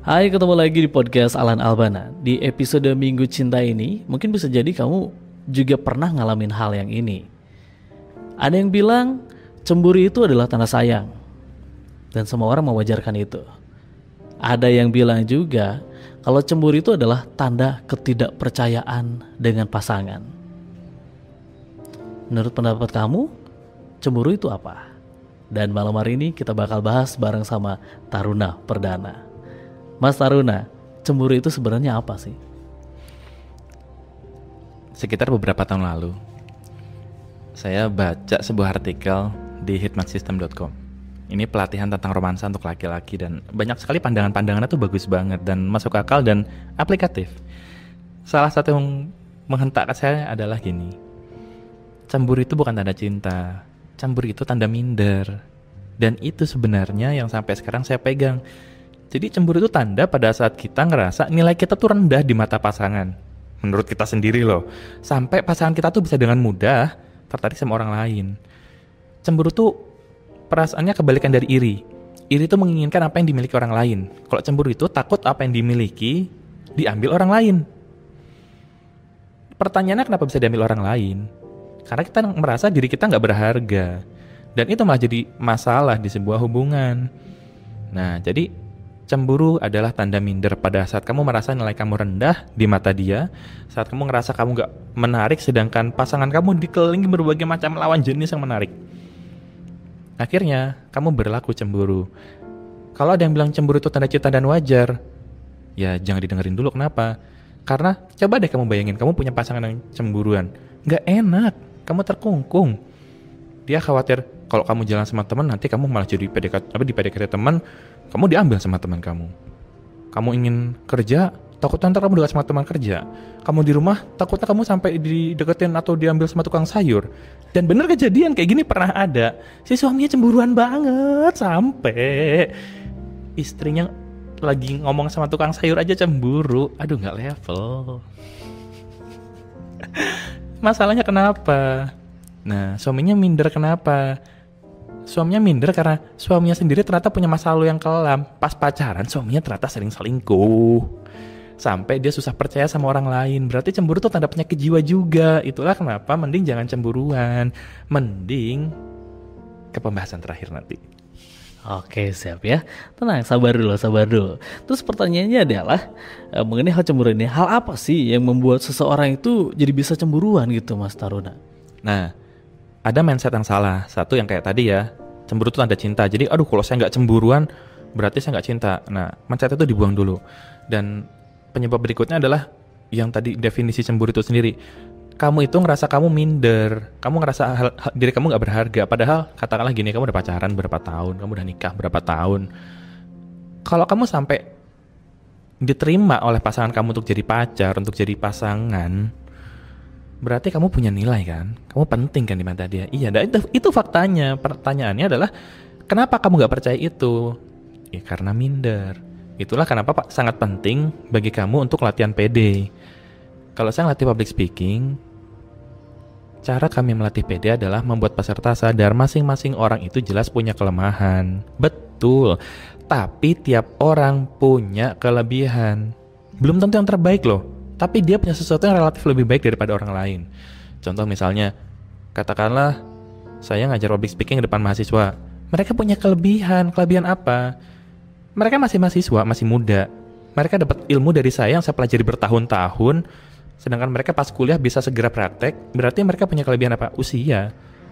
Hai, ketemu lagi di podcast Alan Albana. Di episode Minggu Cinta ini, mungkin bisa jadi kamu juga pernah ngalamin hal yang ini. Ada yang bilang cemburu itu adalah tanda sayang, dan semua orang mewajarkan itu. Ada yang bilang juga kalau cemburu itu adalah tanda ketidakpercayaan dengan pasangan. Menurut pendapat kamu, cemburu itu apa? Dan malam hari ini kita bakal bahas bareng sama Taruna Perdana. Mas Taruna, cemburu itu sebenarnya apa sih? Sekitar beberapa tahun lalu, saya baca sebuah artikel di hitmansystem.com. Ini pelatihan tentang romansa untuk laki-laki dan banyak sekali pandangan-pandangannya tuh bagus banget dan masuk akal dan aplikatif. Salah satu yang menghentak saya adalah gini. Cemburu itu bukan tanda cinta, cemburu itu tanda minder. Dan itu sebenarnya yang sampai sekarang saya pegang. Jadi cemburu itu tanda pada saat kita ngerasa nilai kita tuh rendah di mata pasangan. Menurut kita sendiri loh. Sampai pasangan kita tuh bisa dengan mudah tertarik sama orang lain. Cemburu tuh perasaannya kebalikan dari iri. Iri tuh menginginkan apa yang dimiliki orang lain. Kalau cemburu itu takut apa yang dimiliki diambil orang lain. Pertanyaannya kenapa bisa diambil orang lain? Karena kita merasa diri kita nggak berharga. Dan itu malah jadi masalah di sebuah hubungan. Nah, jadi cemburu adalah tanda minder pada saat kamu merasa nilai kamu rendah di mata dia, saat kamu ngerasa kamu gak menarik sedangkan pasangan kamu dikelilingi berbagai macam lawan jenis yang menarik. Akhirnya, kamu berlaku cemburu. Kalau ada yang bilang cemburu itu tanda cinta dan wajar, ya jangan didengerin dulu. Kenapa? Karena coba deh kamu bayangin, kamu punya pasangan yang cemburuan. Gak enak, kamu terkungkung. Dia khawatir kalau kamu jalan sama teman nanti kamu malah jadi di PDKT teman, kamu diambil sama teman kamu. Kamu ingin kerja, takutnya ntar kamu dekat sama teman kerja. Kamu di rumah, takutnya kamu sampai dideketin atau diambil sama tukang sayur. Dan bener kejadian kayak gini pernah ada. Si suaminya cemburuan banget sampai istrinya lagi ngomong sama tukang sayur aja cemburu. Aduh, nggak level. Masalahnya kenapa? Nah, suaminya minder kenapa? Suaminya minder karena suaminya sendiri ternyata punya masa lalu yang kelam. Pas pacaran suaminya ternyata sering selingkuh. Sampai dia susah percaya sama orang lain. Berarti cemburu tuh tanda penyakit jiwa juga. Itulah kenapa mending jangan cemburuan. Mending ke pembahasan terakhir nanti. Oke, siap ya. Tenang, sabar dulu. Terus pertanyaannya adalah mengenai hal cemburu ini, hal apa sih yang membuat seseorang itu jadi bisa cemburuan gitu, Mas Taruna? Nah, ada mindset yang salah. Satu yang kayak tadi ya, cemburu itu tanda cinta. Jadi aduh kalau saya nggak cemburuan berarti saya nggak cinta. Nah, mindset itu dibuang dulu. Dan penyebab berikutnya adalah yang tadi definisi cemburu itu sendiri. Kamu itu ngerasa kamu minder, kamu ngerasa diri kamu nggak berharga. Padahal katakanlah gini, kamu udah pacaran berapa tahun, kamu udah nikah berapa tahun. Kalau kamu sampai diterima oleh pasangan kamu untuk jadi pacar, untuk jadi pasangan, berarti kamu punya nilai kan? Kamu penting kan di mata dia? Iya, itu faktanya. Pertanyaannya adalah, kenapa kamu gak percaya itu? Ya karena minder. Itulah kenapa sangat penting bagi kamu untuk latihan PD. Kalau saya ngelatih public speaking, cara kami melatih PD adalah membuat peserta sadar masing-masing orang itu jelas punya kelemahan. Betul, tapi tiap orang punya kelebihan. Belum tentu yang terbaik loh. Tapi dia punya sesuatu yang relatif lebih baik daripada orang lain. Contoh misalnya, katakanlah saya ngajar public speaking di depan mahasiswa. Mereka punya kelebihan. Kelebihan apa? Mereka masih mahasiswa, masih muda. Mereka dapat ilmu dari saya yang saya pelajari bertahun-tahun. Sedangkan mereka pas kuliah bisa segera praktek. Berarti mereka punya kelebihan apa? Usia.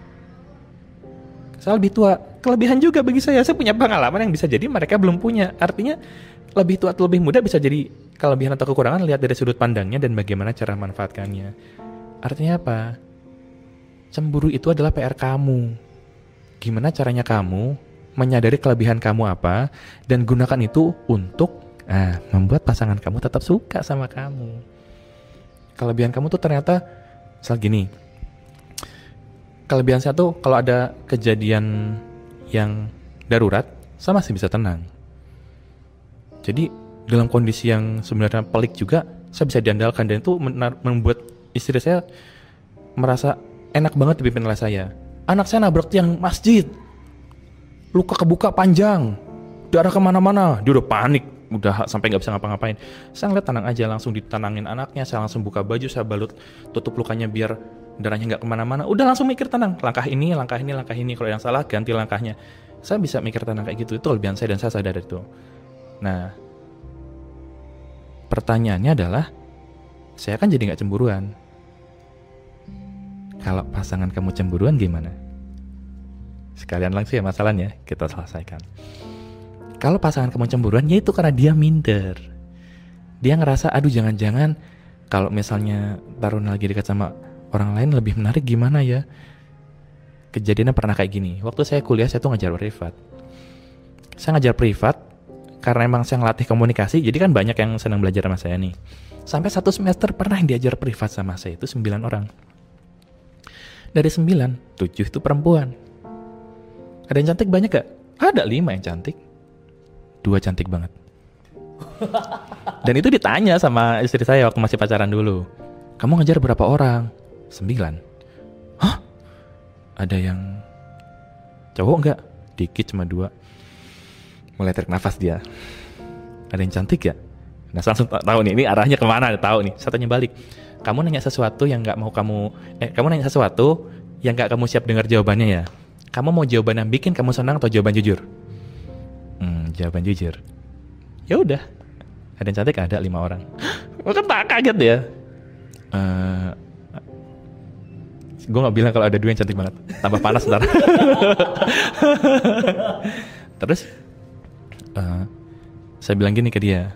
Saya lebih tua. Kelebihan juga bagi saya. Saya punya pengalaman yang bisa jadi mereka belum punya. Artinya lebih tua atau lebih muda bisa jadi kelebihan atau kekurangan lihat dari sudut pandangnya dan bagaimana cara memanfaatkannya. Artinya apa? Cemburu itu adalah PR kamu. Gimana caranya kamu menyadari kelebihan kamu apa dan gunakan itu untuk membuat pasangan kamu tetap suka sama kamu. Kelebihan kamu tuh ternyata misal gini. Kelebihan saya tuh kalau ada kejadian yang darurat, saya masih bisa tenang. Jadi dalam kondisi yang sebenarnya pelik juga, saya bisa diandalkan dan itu membuat istri saya merasa enak banget dipimpin oleh saya. Anak saya nabrak tiang masjid, luka kebuka panjang, darah kemana-mana, dia udah panik, udah sampai nggak bisa ngapa-ngapain. Saya ngeliat tenang aja, langsung ditanangin anaknya, saya langsung buka baju, saya balut, tutup lukanya biar darahnya nggak kemana-mana. Udah langsung mikir tenang, langkah ini, kalau yang salah ganti langkahnya. Saya bisa mikir tenang kayak gitu, itu kelebihan saya dan saya sadar itu. Nah, pertanyaannya adalah, saya kan jadi nggak cemburuan. Kalau pasangan kamu cemburuan gimana? Sekalian langsung ya masalahnya, kita selesaikan. Kalau pasangan kamu cemburuan, ya itu karena dia minder. Dia ngerasa, aduh jangan-jangan kalau misalnya Taruna lagi dekat sama orang lain lebih menarik gimana ya. Kejadiannya pernah kayak gini. Waktu saya kuliah, saya tuh ngajar privat. Saya ngajar privat karena emang saya ngelatih komunikasi, jadi kan banyak yang senang belajar sama saya nih. Sampai 1 semester pernah yang diajar privat sama saya itu 9 orang. Dari 9, 7 itu perempuan. Ada yang cantik banyak gak? Ada 5 yang cantik. 2 cantik banget. Dan itu ditanya sama istri saya waktu masih pacaran dulu. Kamu ngajar berapa orang? 9. Hah? Ada yang cowok nggak? Dikit, cuma 2. Mulai tarik nafas dia. Ada yang cantik ya? Nah, langsung tahu nih, ini arahnya kemana? Tahu nih. Saya tanya balik. Kamu nanya sesuatu yang nggak mau kamu nanya sesuatu yang nggak kamu siap dengar jawabannya ya? Kamu mau jawaban yang bikin kamu senang atau jawaban jujur? Jawaban jujur. Ya udah. Ada yang cantik, ada 5 orang. Kan tak kaget ya. Gue nggak bilang kalau ada 2 yang cantik banget. Tambah panas ntar. Terus saya bilang gini ke dia,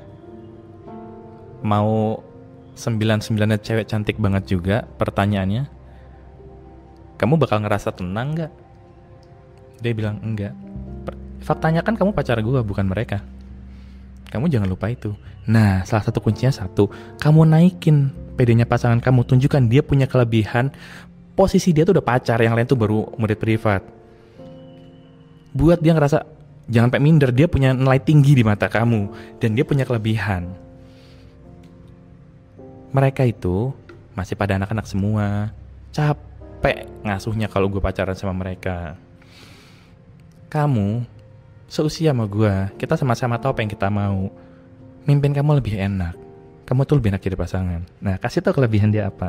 mau 9-9 cewek cantik banget juga, pertanyaannya, kamu bakal ngerasa tenang nggak? Dia bilang enggak. Faktanya kan kamu pacar gue, bukan mereka. Kamu jangan lupa itu. Nah, salah satu kuncinya kamu naikin PD-nya pasangan kamu, tunjukkan dia punya kelebihan. Posisi dia tuh udah pacar, yang lain tuh baru murid privat. Buat dia ngerasa, jangan sampai minder, dia punya nilai tinggi di mata kamu. Dan dia punya kelebihan. Mereka itu masih pada anak-anak semua. Capek ngasuhnya kalau gue pacaran sama mereka. Kamu seusia sama gue, kita sama-sama tahu apa yang kita mau. Mimpin kamu lebih enak. Kamu tuh lebih enak jadi pasangan. Nah, kasih tahu kelebihan dia apa.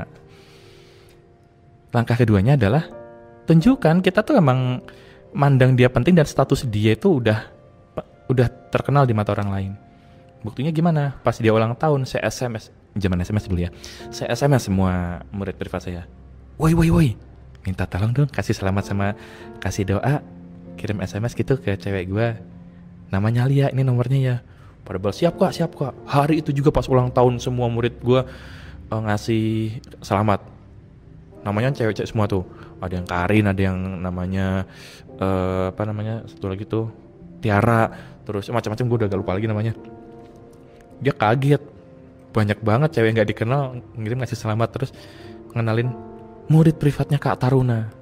Langkah keduanya adalah tunjukkan kita tuh emang mandang dia penting dan status dia itu udah terkenal di mata orang lain. Buktinya gimana? Pas dia ulang tahun, saya SMS, zaman SMS dulu ya. Saya SMS semua murid privat saya. Woi, minta tolong dong kasih selamat sama kasih doa. Kirim SMS gitu ke cewek gue, namanya Lia, ini nomornya ya. Pada siap kak. Hari itu juga pas ulang tahun semua murid gue ngasih selamat. Namanya cewek-cewek semua tuh. Ada yang Karin, ada yang namanya satu lagi tuh Tiara, terus macam-macam, gue udah gak lupa lagi namanya. Dia kaget, banyak banget cewek yang gak dikenal ngirim ngasih selamat, terus ngenalin murid privatnya Kak Taruna.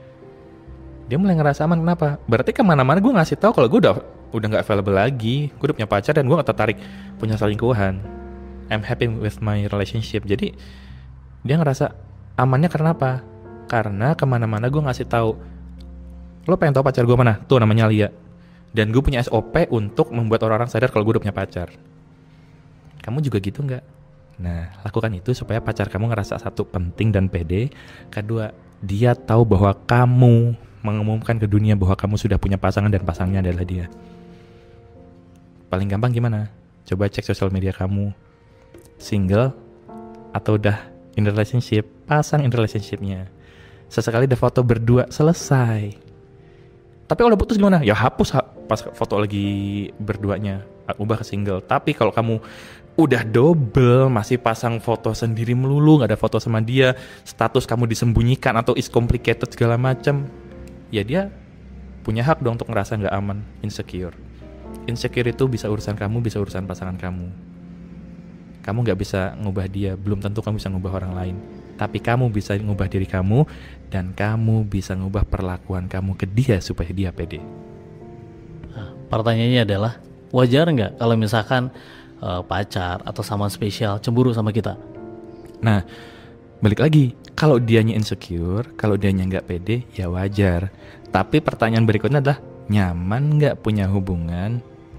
Dia mulai ngerasa aman. Kenapa? Berarti kemana-mana gue ngasih tahu kalau gue udah nggak available lagi, gue udah punya pacar dan gue nggak tertarik punya selingkuhan. I'm happy with my relationship. Jadi dia ngerasa amannya karena apa? Karena kemana-mana gue ngasih tahu, lo pengen tahu pacar gue mana? Tuh namanya Lia. Dan gue punya SOP untuk membuat orang-orang sadar kalau gue udah punya pacar. Kamu juga gitu nggak? Nah, lakukan itu supaya pacar kamu ngerasa satu, penting dan pede. Kedua, dia tahu bahwa kamu mengumumkan ke dunia bahwa kamu sudah punya pasangan dan pasangannya adalah dia. Paling gampang gimana? Coba cek sosial media kamu. Single atau udah in relationship, pasang in relationshipnya. Sesekali ada foto berdua, selesai. Tapi kalau udah putus gimana? Ya hapus pas foto lagi berduanya, ubah ke single. Tapi kalau kamu udah double, masih pasang foto sendiri melulu, gak ada foto sama dia, status kamu disembunyikan atau is complicated segala macam, ya dia punya hak dong untuk ngerasa gak aman, insecure. Insecure itu bisa urusan kamu, bisa urusan pasangan kamu. Kamu gak bisa ngubah dia, belum tentu kamu bisa ngubah orang lain. Tapi kamu bisa ngubah diri kamu, dan kamu bisa ngubah perlakuan kamu ke dia supaya dia pede. Nah, pertanyaannya adalah, wajar nggak kalau misalkan pacar atau someone spesial cemburu sama kita? Nah, balik lagi, kalau dianya insecure, kalau dianya nggak pede, ya wajar. Tapi pertanyaan berikutnya adalah, nyaman nggak punya hubungan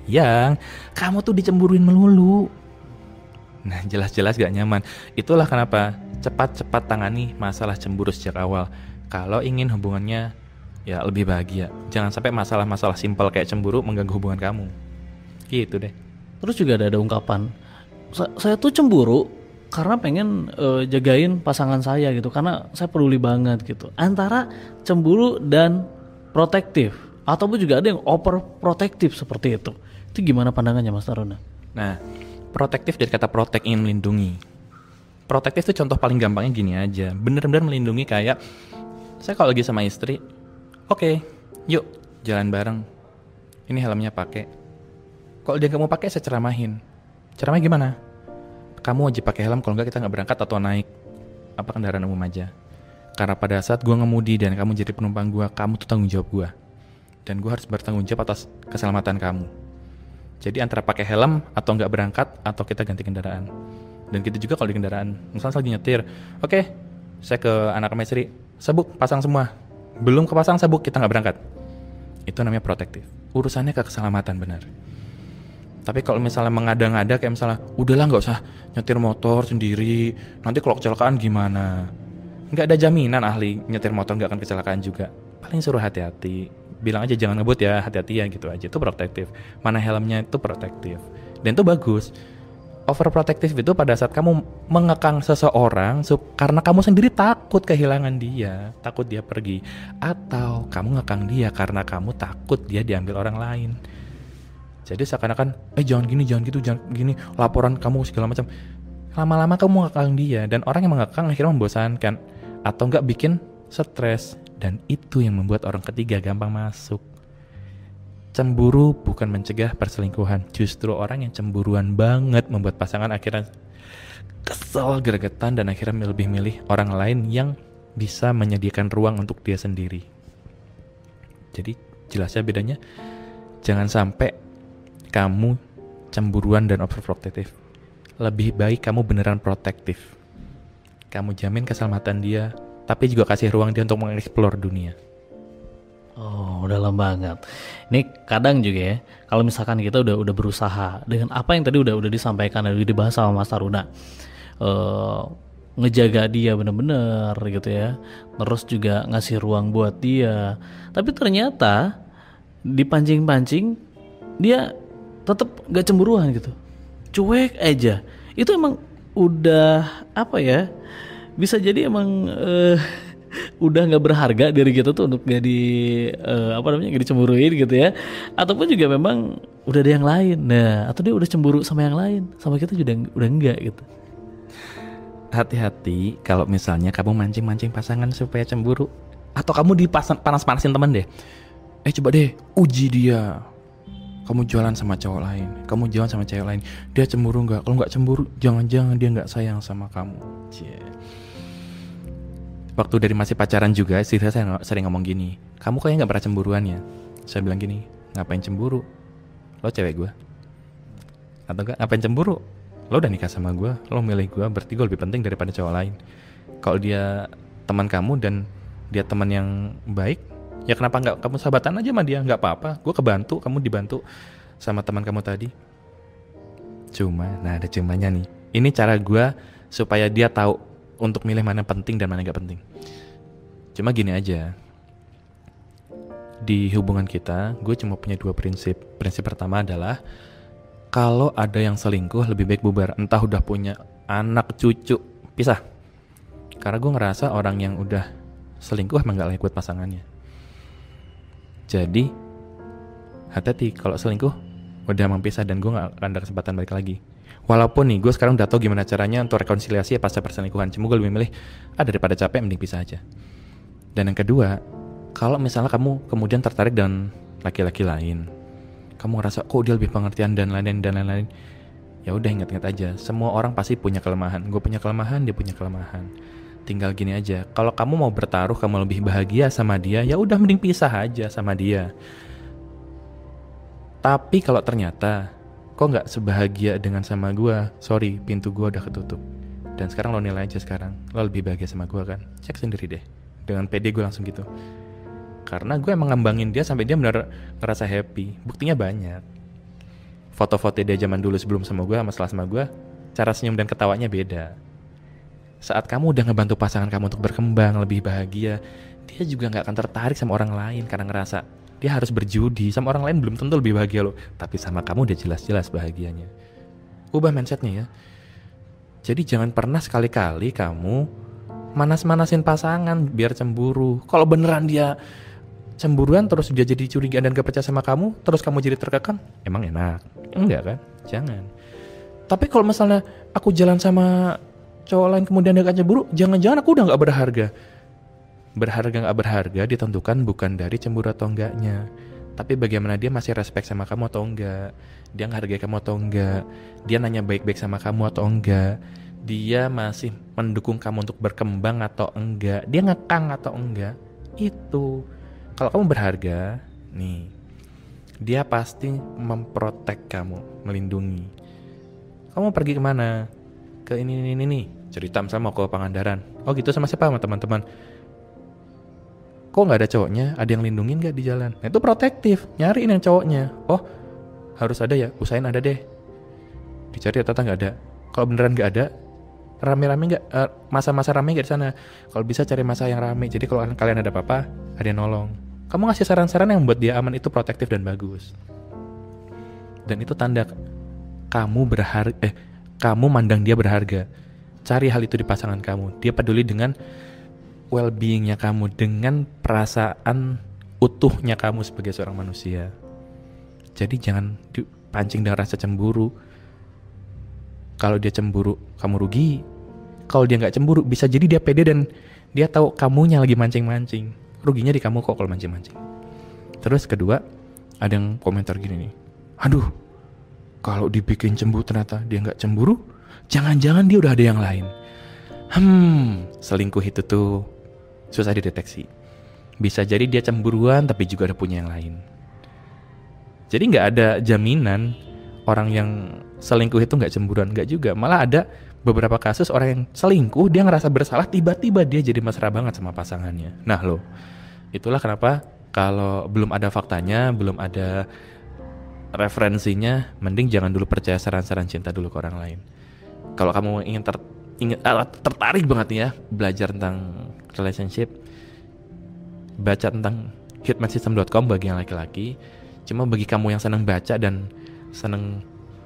Yang kamu tuh dicemburuin melulu. Nah, jelas-jelas gak nyaman. Itulah kenapa cepat-cepat tangani masalah cemburu sejak awal. Kalau ingin hubungannya ya lebih bahagia. Jangan sampai masalah-masalah simpel kayak cemburu mengganggu hubungan kamu. Gitu deh. Terus juga ada ungkapan, saya tuh cemburu karena pengen jagain pasangan saya gitu, karena saya peduli banget gitu. Antara cemburu dan protektif, ataupun juga ada yang overprotektif seperti itu. Itu gimana pandangannya Mas Taruna? Nah, protektif dari kata protect, ingin melindungi. Protektif itu contoh paling gampangnya gini aja. Bener-bener melindungi kayak, saya kalau lagi sama istri, oke, yuk jalan bareng. Ini helmnya pakai. Kalau dia nggak mau pakai, saya ceramahin. Ceramahnya gimana? Kamu wajib pakai helm, kalau nggak kita nggak berangkat atau naik apa kendaraan umum aja. Karena pada saat gue ngemudi dan kamu jadi penumpang gue, kamu tuh tanggung jawab gue. Dan gue harus bertanggung jawab atas keselamatan kamu. Jadi antara pakai helm atau nggak berangkat atau kita ganti kendaraan. Dan gitu juga kalau di kendaraan. Misalnya lagi nyetir, oke, saya ke anak sama istri, sabuk pasang semua. Belum kepasang sabuk, kita nggak berangkat. Itu namanya protektif. Urusannya ke keselamatan benar. Tapi kalau misalnya mengada-ngada kayak misalnya, udahlah nggak usah nyetir motor sendiri, nanti kalau kecelakaan gimana? Nggak ada jaminan ahli nyetir motor nggak akan kecelakaan juga. Paling suruh hati-hati. Bilang aja jangan ngebut ya, hati-hati ya gitu aja. Itu protektif. Mana helmnya itu protektif. Dan itu bagus. Overprotective itu pada saat kamu mengekang seseorang karena kamu sendiri takut kehilangan dia, takut dia pergi, atau kamu ngekang dia karena kamu takut dia diambil orang lain. Jadi seakan-akan jangan gini, jangan gitu, jangan gini, laporan kamu segala macam. Lama-lama kamu ngekang dia, dan orang yang mengekang akhirnya membosankan atau enggak bikin stres, dan itu yang membuat orang ketiga gampang masuk. Cemburu bukan mencegah perselingkuhan, justru orang yang cemburuan banget membuat pasangan akhirnya kesel, gregetan, dan akhirnya lebih milih orang lain yang bisa menyediakan ruang untuk dia sendiri. Jadi jelasnya bedanya, jangan sampai kamu cemburuan dan overprotective. Lebih baik kamu beneran protektif. Kamu jamin keselamatan dia, tapi juga kasih ruang dia untuk mengeksplor dunia. Oh, dalam banget. Ini kadang juga ya, kalau misalkan kita udah berusaha dengan apa yang tadi udah disampaikan, udah dibahas sama Mas Taruna, ngejaga dia bener-bener gitu ya, terus juga ngasih ruang buat dia, tapi ternyata dipancing-pancing dia tetap gak cemburuan gitu, cuek aja. Itu emang udah apa ya, bisa jadi emang udah nggak berharga diri kita tuh untuk gak gak dicemburuin gitu ya, ataupun juga memang udah ada yang lain. Nah, atau dia udah cemburu sama yang lain, sama kita juga udah enggak gitu. Hati-hati kalau misalnya kamu mancing-mancing pasangan supaya cemburu, atau kamu panas-panasin teman deh. Coba deh uji dia. Kamu jalan sama cowok lain, kamu jalan sama cewek lain, dia cemburu nggak? Kalau nggak cemburu, jangan-jangan dia nggak sayang sama kamu. Waktu dari masih pacaran juga, istri saya sering ngomong gini, kamu kayaknya nggak pernah cemburuan ya? Saya bilang gini, ngapain cemburu? Lo cewek gue. Atau enggak, ngapain cemburu? Lo udah nikah sama gue, lo milih gue, berarti gue lebih penting daripada cowok lain. Kalau dia teman kamu dan dia teman yang baik, ya kenapa nggak kamu sahabatan aja sama dia? Nggak apa-apa, gue kebantu, kamu dibantu sama teman kamu tadi. Nah ada cumanya nih. Ini cara gue supaya dia tahu untuk milih mana penting dan mana gak penting. Cuma gini aja, di hubungan kita, gue cuma punya 2 prinsip. Prinsip pertama adalah, kalau ada yang selingkuh lebih baik bubar. Entah udah punya anak, cucu, pisah. Karena gue ngerasa orang yang udah selingkuh emang gak layak buat pasangannya. Jadi hati-hati kalau selingkuh, udah emang pisah dan gue gak akan ada kesempatan balik lagi. Walaupun nih, gue sekarang udah tahu gimana caranya untuk rekonsiliasi pasca perselingkuhan. Cuma gue lebih milih, daripada capek, mending pisah aja. Dan yang kedua, kalau misalnya kamu kemudian tertarik dengan laki-laki lain, kamu ngerasa kok dia lebih pengertian dan lain-lain, ya udah ingat-ingat aja, semua orang pasti punya kelemahan. Gue punya kelemahan, dia punya kelemahan. Tinggal gini aja, kalau kamu mau bertaruh, kamu lebih bahagia sama dia, ya udah mending pisah aja sama dia. Tapi kalau ternyata kok nggak sebahagia dengan sama gue, sorry, pintu gue udah ketutup. Dan sekarang lo nilai aja sekarang, lo lebih bahagia sama gue kan? Cek sendiri deh. Dengan pede gue langsung gitu. Karena gue emang ngembangin dia sampai dia benar ngerasa happy. Buktinya banyak. foto-foto dia zaman dulu sebelum sama gue, setelah sama gue, cara senyum dan ketawanya beda. Saat kamu udah ngebantu pasangan kamu untuk berkembang, lebih bahagia, dia juga gak akan tertarik sama orang lain karena ngerasa dia harus berjudi. Sama orang lain belum tentu lebih bahagia loh, tapi sama kamu udah jelas-jelas bahagianya. Ubah mindsetnya ya. Jadi jangan pernah sekali-kali kamu manas-manasin pasangan biar cemburu. Kalau beneran dia cemburuan terus dia jadi curigaan dan gak percaya sama kamu, terus kamu jadi terkekang, emang enak? Enggak kan? Jangan. Tapi kalau misalnya aku jalan sama cowok lain kemudian dia gak cemburu, jangan-jangan aku udah gak berharga. Berharga gak berharga ditentukan bukan dari cemburu atau enggaknya, tapi bagaimana dia masih respect sama kamu atau enggak, dia ngehargai kamu atau enggak, dia nanya baik-baik sama kamu atau enggak, dia masih mendukung kamu untuk berkembang atau enggak, dia ngekang atau enggak. Itu kalau kamu berharga nih, dia pasti memprotek kamu, melindungi. Kamu pergi kemana? Ke ini, cerita misalnya mau ke Pangandaran. Oh gitu, sama siapa? Sama teman-teman. Kok nggak ada cowoknya? Ada yang lindungin nggak di jalan? Nah itu protektif, nyariin yang cowoknya. Oh harus ada ya, usahain ada deh. Dicari ternyata nggak ada. Kalau beneran nggak ada, rame-rame nggak? Masa-masa rame nggak di sana? Kalau bisa cari masa yang rame. Jadi kalau kalian ada apa-apa, ada yang nolong. Kamu ngasih saran-saran yang membuat dia aman, itu protektif dan bagus. Dan itu tanda kamu kamu mandang dia berharga. Cari hal itu di pasangan kamu. Dia peduli dengan well-beingnya kamu, dengan perasaan utuhnya kamu sebagai seorang manusia. Jadi jangan dipancing dengan rasa cemburu. Kalau dia cemburu, kamu rugi. Kalau dia nggak cemburu, bisa jadi dia pede dan dia tahu kamunya lagi mancing-mancing. Ruginya di kamu kok kalau mancing-mancing. Terus kedua, ada yang komentar gini nih. Aduh, kalau dibikin cemburu ternyata dia nggak cemburu, jangan-jangan dia udah ada yang lain. Selingkuh itu tuh susah dideteksi. Bisa jadi dia cemburuan tapi juga ada punya yang lain. Jadi nggak ada jaminan orang yang selingkuh itu nggak cemburuan, nggak juga. Malah ada beberapa kasus orang yang selingkuh, dia ngerasa bersalah, tiba-tiba dia jadi mesra banget sama pasangannya. Nah loh, itulah kenapa kalau belum ada faktanya, belum ada referensinya, mending jangan dulu percaya saran-saran cinta dulu ke orang lain. Kalau kamu ingin tertarik banget nih ya belajar tentang relationship, baca tentang hitmansystem.com bagi yang laki-laki. Cuma bagi kamu yang senang baca dan senang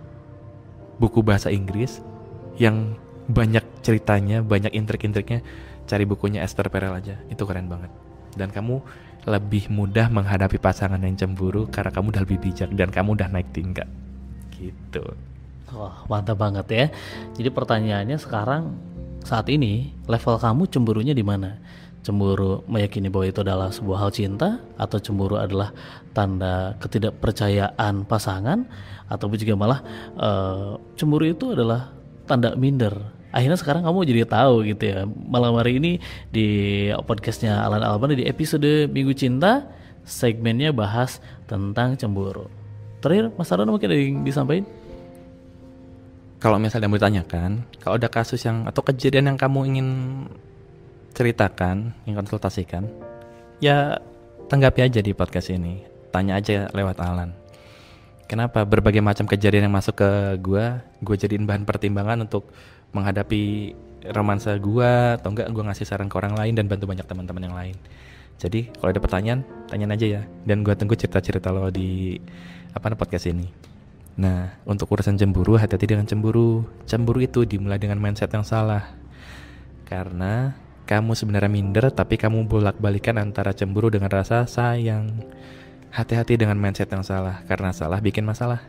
buku bahasa Inggris yang banyak ceritanya, banyak intrik-intriknya, cari bukunya Esther Perel aja. Itu keren banget. Dan kamu lebih mudah menghadapi pasangan yang cemburu karena kamu udah lebih bijak dan kamu udah naik tingkat. Gitu. Wah, mantap banget ya. Jadi pertanyaannya sekarang, saat ini level kamu cemburunya di mana? Cemburu meyakini bahwa itu adalah sebuah hal cinta, atau cemburu adalah tanda ketidakpercayaan pasangan, atau juga malah cemburu itu adalah tanda minder. Akhirnya sekarang kamu jadi tahu gitu ya. Malam hari ini di podcastnya Alan Albana di episode Minggu Cinta, segmennya bahas tentang cemburu. Terakhir Mas Arona mungkin ada yang disampaikan? Kalau misalnya mau ditanyakan, kalau ada kasus yang atau kejadian yang kamu ingin ceritakan, ingin konsultasikan, ya tanggapi aja di podcast ini. Tanya aja lewat Alan. Kenapa berbagai macam kejadian yang masuk ke gue jadiin bahan pertimbangan untuk menghadapi romansa gue, atau enggak gue ngasih saran ke orang lain dan bantu banyak teman-teman yang lain. Jadi kalau ada pertanyaan, tanyain aja ya. Dan gue tunggu cerita-cerita lo di podcast ini. Nah, untuk urusan cemburu, hati-hati dengan cemburu. Cemburu itu dimulai dengan mindset yang salah. Karena kamu sebenarnya minder, tapi kamu bolak-balikan antara cemburu dengan rasa sayang. Hati-hati dengan mindset yang salah, karena salah bikin masalah.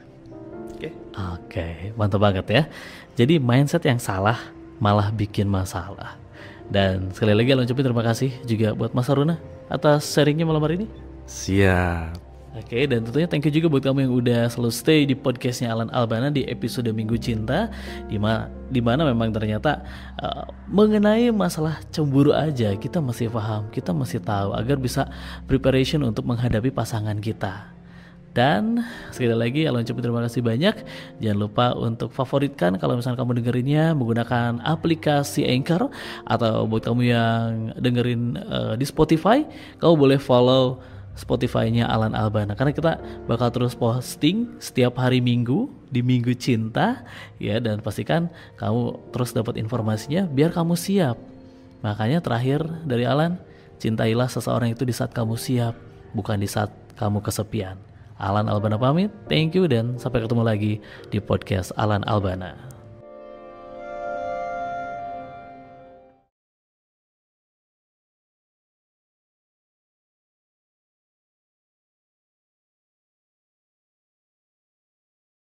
Oke, mantap banget ya. Jadi mindset yang salah malah bikin masalah. Dan sekali lagi Alon ucapin terima kasih juga buat Mas Aruna atas sharingnya malam hari ini. Siap. Oke, dan tentunya thank you juga buat kamu yang udah selalu stay di podcastnya Alan Albana di episode Minggu Cinta, di mana memang ternyata mengenai masalah cemburu aja kita masih paham, kita masih tahu agar bisa preparation untuk menghadapi pasangan kita. Dan sekali lagi Alan ucapin terima kasih banyak. Jangan lupa untuk favoritkan kalau misalnya kamu dengerinnya menggunakan aplikasi Anchor, atau buat kamu yang dengerin di Spotify, kamu boleh follow Spotify-nya Alan Albana, karena kita bakal terus posting setiap hari Minggu di Minggu Cinta ya, dan pastikan kamu terus dapat informasinya biar kamu siap. Makanya terakhir dari Alan, cintailah seseorang itu di saat kamu siap, bukan di saat kamu kesepian. Alan Albana pamit, thank you, dan sampai ketemu lagi di podcast Alan Albana.